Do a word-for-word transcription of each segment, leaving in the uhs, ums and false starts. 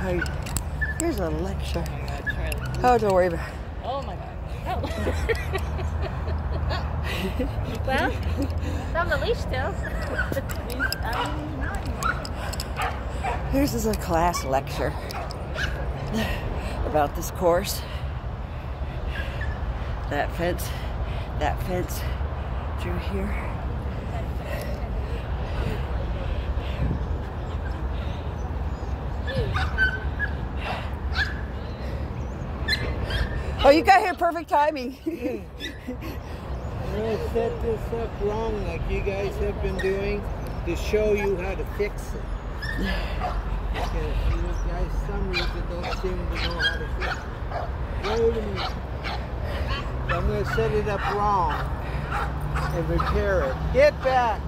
Right. Here's a lecture. Oh, don't worry about it. Oh my God. Oh. Well, it's on the leash still. Here's is a class lecture about this course. That fence, that fence through here. Oh, you got here perfect timing. I'm going to set this up wrong like you guys have been doing to show you how to fix it. Because you guys, some reason, don't seem to know how to fix it. Wait a minute. I'm going to set it up wrong and repair it. Get back!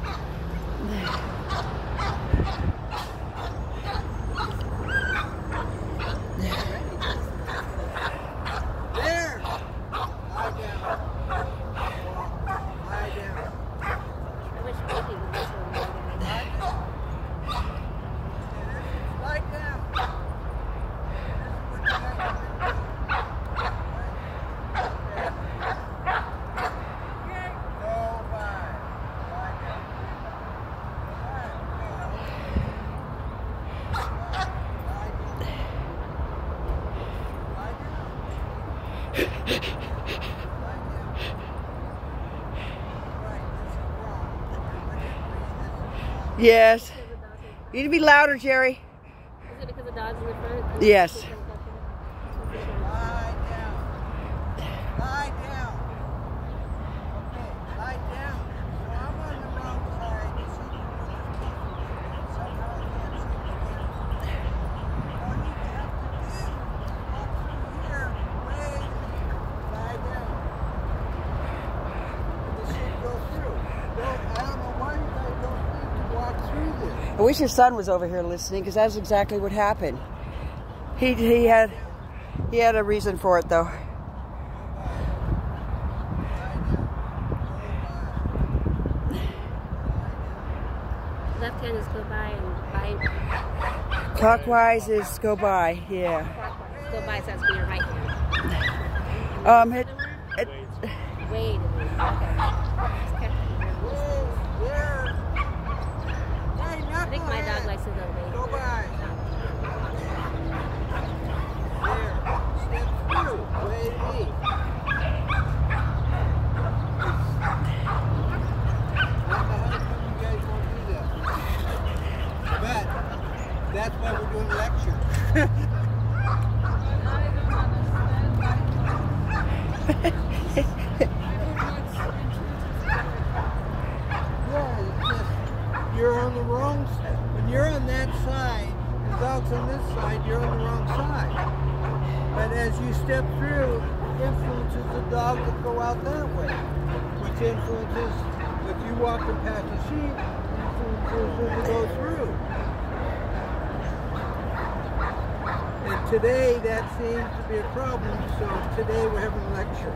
Yes. You need to be louder, Jerry. Is it because the dog's in the front? Yes. Lie down. Lie down. Okay, lie down. So I'm on the wrong side. You see, somehow I can't see the camera. All you have to do is walk through here. Wait. Lie down. And this should go through. Don't, I don't know why you guys don't need to walk through this. I wish your son was over here listening, because that's exactly what happened. He he had he had a reason for it though. Left hand is go by and by. Clockwise is go by, yeah. Clockwise. Go by sounds for your right hand. Um, it, it, Wait a minute. Okay. I think my dog likes to go wait. Go by. There. Step through. Way me. I don't know how come you guys won't do that. But that's why we're doing lecture. You're on the wrong side. When you're on that side, and the dog's on this side, you're on the wrong side. But as you step through, it influences the dog to go out that way, which influences, if you walk past the sheep, influences them to go through. And today, that seems to be a problem, so today we're having a lecture.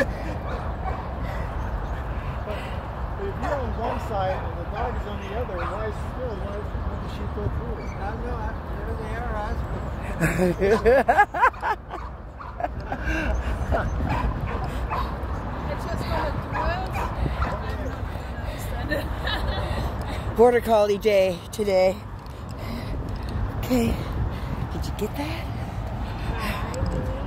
If you're on one side and the dog is on the other, why is still why does the sheep go through it? I don't know. There they are, Oscar. Border Collie Day today. Okay. Did you get that?